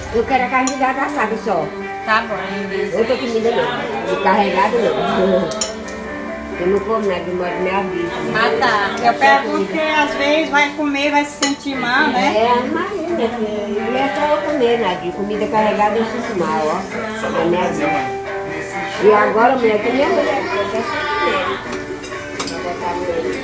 Eu quero a carne de assada só. Tá bom. Outra comida não. De carregado não. Eu não como nada, eu moro minha vida. Ah, tá. Eu pergunto porque às vezes vai comer, vai se sentir mal, né? É, mas minha filha, não é só eu comer, Nadia. Comida carregada eu sinto mal, ó. Na minha vida. E agora, mulher, que minha mulher, eu quero comer. Vou botar nele.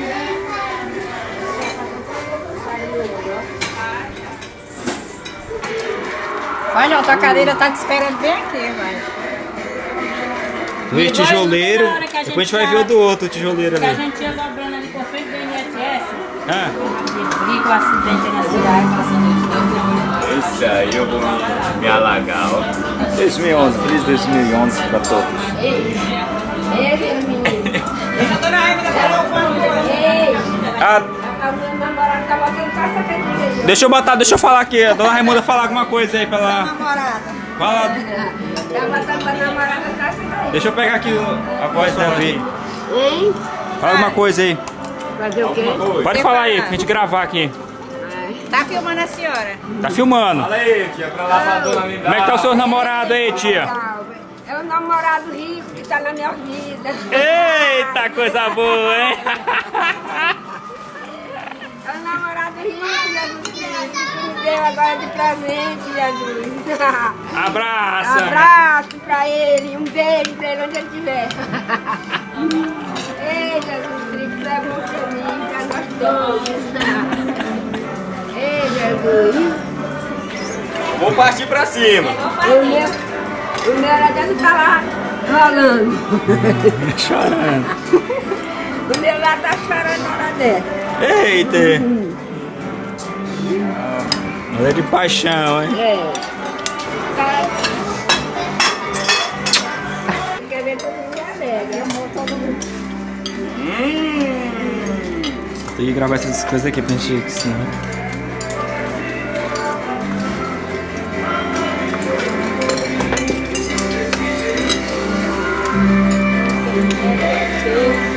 Olha, a tua cadeira tá te esperando bem aqui, vai. Dois tijoleiros, depois a gente vai ver o do outro tijoleiro Que a ali. gente ia dobrando ali com frente do INSS. Ah, Briga o acidente na cidade. Esse aí eu vou me alagar, ó. 2011, feliz 2011 pra todos. Ei, menino. A dona Eva falou alguma coisa. Ei, Ah, o meu namorado tá botando caça aqui. deixa eu falar aqui. A dona Raimunda falar alguma coisa aí pra ela. Namorada. Fala. Tá botando pra namorada caça aqui. Deixa eu pegar aqui a voz da Vi. Hein? Fala alguma coisa aí. Fazer o quê? Pode falar aí, pra gente gravar aqui. Tá filmando a senhora? Tá filmando. Fala aí, tia, pra lá pra dona me dar. Como é que tá o seu namorado aí, tia? É um namorado rico que tá na minha vida. Eita, coisa boa, hein? É um namorado rico, Jesus Cristo, que me deu agora de presente, Jesus. Abraça. Abraço pra ele, um beijo pra ele onde ele estiver. Ei, Jesus Cristo, é bom pra mim, pra nós todos. Ei, Jesus. Vou partir pra cima. O meu lá deve estar lá rolando. Chorando. O meu lá tá chorando na hora dessa. Eita. Ela é de paixão, hein? É. Tá. Quer ver todo mundo alegre, amor, todo mundo. Tem que gravar essas coisas aqui pra gente senão. Sim.